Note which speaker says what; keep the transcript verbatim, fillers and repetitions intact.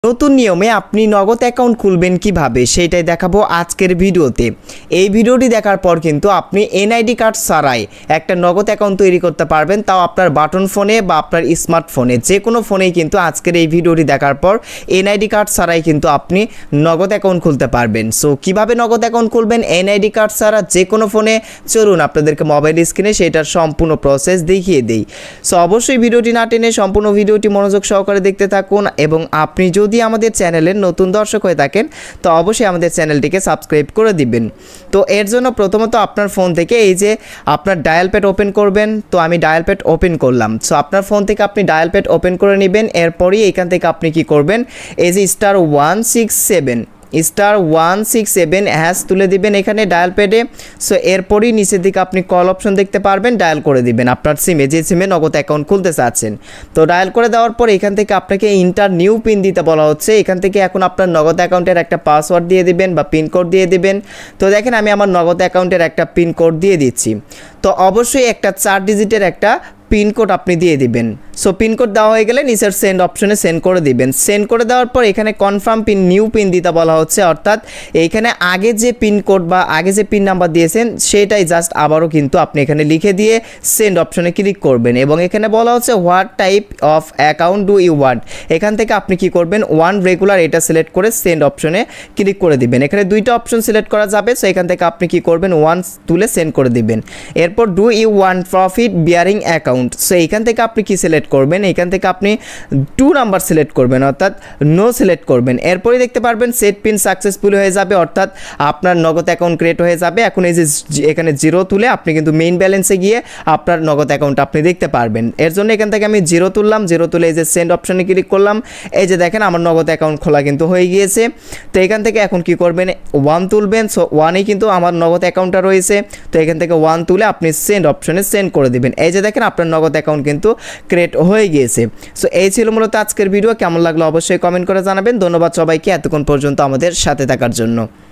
Speaker 1: নতুন নিয়মে আপনি নগদ অ্যাকাউন্ট খুলবেন কিভাবে সেটাই দেখাবো আজকের ভিডিওতে। এই ভিডিওটি দেখার পর কিন্তু আপনি এনআইডি কার্ড ছাড়াই একটা নগদ অ্যাকাউন্ট তৈরি করতে পারবেন, তাও আপনার বাটন ফোনে বা আপনার স্মার্টফোনে, যে কোনো ফোনেই কিন্তু আজকের এই ভিডিওটি দেখার পর এনআইডি কার্ড ছাড়াই কিন্তু আপনি নগদ অ্যাকাউন্ট খুলতে পারবেন। সো কিভাবে নগদ অ্যাকাউন্ট খুলবেন এনআইডি কার্ড ছাড়া যে কোনো ফোনে, চলুন আপনাদেরকে মোবাইল স্ক্রিনে সেটার সম্পূর্ণ প্রসেস দেখিয়ে দিই। সো অবশ্যই ভিডিওটি না টেনে সম্পূর্ণ ভিডিওটি মনোযোগ সহকারে দেখতে থাকুন, এবং আপনি যদি যদি আমাদের চ্যানেলের নতুন দর্শক হয়ে থাকেন তো অবশ্যই আমাদের চ্যানেলটিকে সাবস্ক্রাইব করে দিবেন। তো এর জন্য প্রথমত আপনার ফোন থেকে এই যে আপনার ডায়াল প্যাড ওপেন করবেন। তো আমি ডায়াল প্যাড ওপেন করলাম। সো আপনার ফোন থেকে আপনি ডায়াল প্যাড ওপেন করে নেবেন। এরপরই এখান থেকে আপনি কি করবেন, এই যে star one six seven star one six seven hash তুলে দিবেন এখানে ডায়াল প্যাডে। সো এরপরই নিচের দিকে আপনি কল অপশন দেখতে পারবেন, ডায়াল করে দিবেন আপনার সিমে, যে সিমে নগদ অ্যাকাউন্ট খুলতে চাচ্ছেন। তো ডায়াল করে দেওয়ার পর এখান থেকে আপনাকে ইন্টার নিউ পিন দিতে বলা হচ্ছে। এখান থেকে এখন আপনার নগদ অ্যাকাউন্টের একটা পাসওয়ার্ড দিয়ে দিবেন বা পিনকোড দিয়ে দিবেন। তো দেখেন আমি আমার নগদ অ্যাকাউন্টের একটা পিনকোড দিয়ে দিচ্ছি। তো অবশ্যই একটা চার ডিজিটের একটা পিনকোড আপনি দিয়ে দিবেন। সো পিনকোড দেওয়া হয়ে গেলে নিচের সেন্ড অপশনে সেন্ড করে দিবেন। সেন্ড করে দেওয়ার পর এখানে কনফার্ম পিন নিউ পিন দিতে বলা হচ্ছে, অর্থাৎ এইখানে আগে যে পিনকোড বা আগে যে পিন নাম্বার দিয়েছেন সেটাই জাস্ট আবারও কিন্তু আপনি এখানে লিখে দিয়ে সেন্ড অপশনে ক্লিক করবেন। এবং এখানে বলা হচ্ছে what type of account do you want. এখান থেকে আপনি কি করবেন, ওয়ান রেগুলার এটা সিলেক্ট করে সেন্ড অপশনে ক্লিক করে দিবেন। এখানে দুইটা অপশন সিলেক্ট করা যাবে। সো এখান থেকে আপনি কি করবেন, ওয়ান তুলে সেন্ড করে দিবেন। এরপর do you want profit bearing account. So এইখান থেকে আপনি কি সিলেক্ট করবেন, এখান থেকে আপনি টু নাম্বার সিলেক্ট করবেন, অর্থাৎ নো সিলেক্ট করবেন। এরপরই দেখতে পারবেন সেট পিন সাকসেসফুল হয়ে যাবে, অর্থাৎ আপনার নগদ অ্যাকাউন্ট ক্রিয়েট হয়ে যাবে। এখন এই যে এখানে জিরো তুলে আপনি কিন্তু মেইন ব্যালেন্সে গিয়ে আপনার নগদ অ্যাকাউন্ট আপনি দেখতে পারবেন। এর জন্য এখান থেকে আমি জিরো তুললাম, জিরো তুলে এই যে সেন্ড অপশনে ক্লিক করলাম। এই যে দেখেন আমার নগদ অ্যাকাউন্ট খোলা কিন্তু হয়ে গিয়েছে। তো এখান থেকে এখন কি করবেন, ওয়ান তুলবেন। সো ওয়ানেই কিন্তু আমার নগদ অ্যাকাউন্টটা রয়েছে। তো এখান থেকে ওয়ান তুলে আপনি সেন্ড অপশনে সেন্ড করে দিবেন। এই যে দেখেন আপনার নগদ অ্যাকাউন্ট কিন্তু ক্রিয়েট হয়ে গিয়েছে। সো এই ছিল মূলত আজকের ভিডিও। কেমন লাগলো অবশ্যই কমেন্ট করে জানাবেন। ধন্যবাদ সবাইকে এতক্ষণ পর্যন্ত আমাদের সাথে থাকার জন্য।